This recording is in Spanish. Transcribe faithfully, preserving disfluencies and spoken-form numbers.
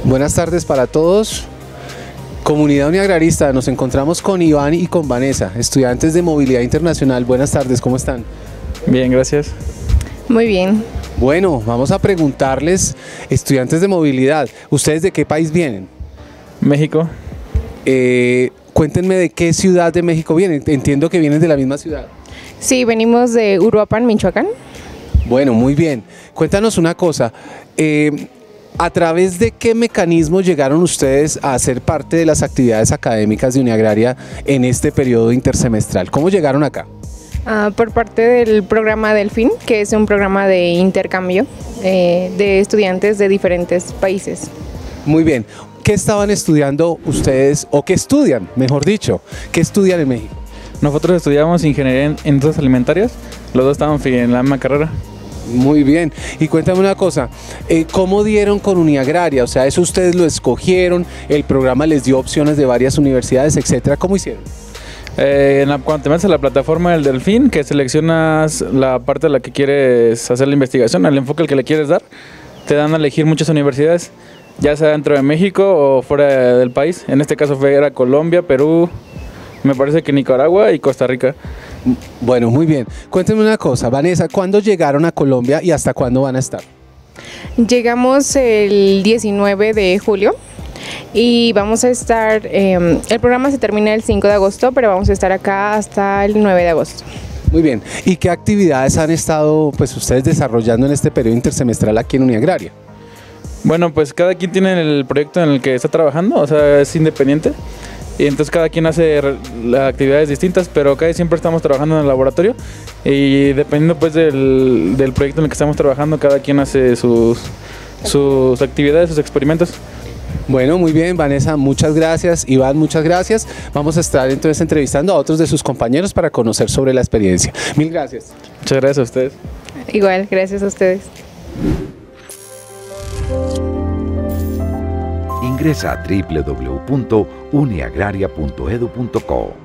Buenas tardes para todos. Comunidad Uniagrarista, nos encontramos con Iván y con Vanessa, estudiantes de Movilidad Internacional. Buenas tardes, ¿cómo están? Bien, gracias. Muy bien. Bueno, vamos a preguntarles, estudiantes de movilidad, ¿ustedes de qué país vienen? México. Eh, cuéntenme de qué ciudad de México vienen. Entiendo que vienen de la misma ciudad. Sí, venimos de Uruapan, Michoacán. Bueno, muy bien. Cuéntanos una cosa. Eh, ¿A través de qué mecanismo llegaron ustedes a ser parte de las actividades académicas de Uniagraria en este periodo intersemestral? ¿Cómo llegaron acá? Uh, por parte del programa Delfín, que es un programa de intercambio eh, de estudiantes de diferentes países. Muy bien. ¿Qué estaban estudiando ustedes, o qué estudian, mejor dicho? ¿Qué estudian en México? Nosotros estudiamos ingeniería en industrias alimentarias, los dos estaban en la misma carrera. Muy bien. Y cuéntame una cosa, eh, ¿cómo dieron con Uniagraria? O sea, ¿eso ustedes lo escogieron? ¿El programa les dio opciones de varias universidades, etcétera? ¿Cómo hicieron? Eh, en la, cuando te metes a la plataforma del Delfín, que seleccionas la parte a la que quieres hacer la investigación, el enfoque al que le quieres dar, te dan a elegir muchas universidades, ya sea dentro de México o fuera del país. En este caso fue era Colombia, Perú, me parece que Nicaragua y Costa Rica. Bueno, muy bien. Cuéntenme una cosa, Vanessa, ¿cuándo llegaron a Colombia y hasta cuándo van a estar? Llegamos el diecinueve de julio y vamos a estar, eh, el programa se termina el cinco de agosto, pero vamos a estar acá hasta el nueve de agosto. Muy bien. ¿Y qué actividades han estado pues ustedes desarrollando en este periodo intersemestral aquí en Uniagraria? Bueno, pues cada quien tiene el proyecto en el que está trabajando, o sea, es independiente. Y entonces cada quien hace actividades distintas, pero acá siempre estamos trabajando en el laboratorio y dependiendo pues del, del proyecto en el que estamos trabajando, cada quien hace sus, sus actividades, sus experimentos. Bueno, muy bien, Vanessa, muchas gracias. Iván, muchas gracias. Vamos a estar entonces entrevistando a otros de sus compañeros para conocer sobre la experiencia. Mil gracias. Muchas gracias a ustedes. Igual, gracias a ustedes. Ingresa a doble u doble u doble u punto uniagraria punto edu punto co.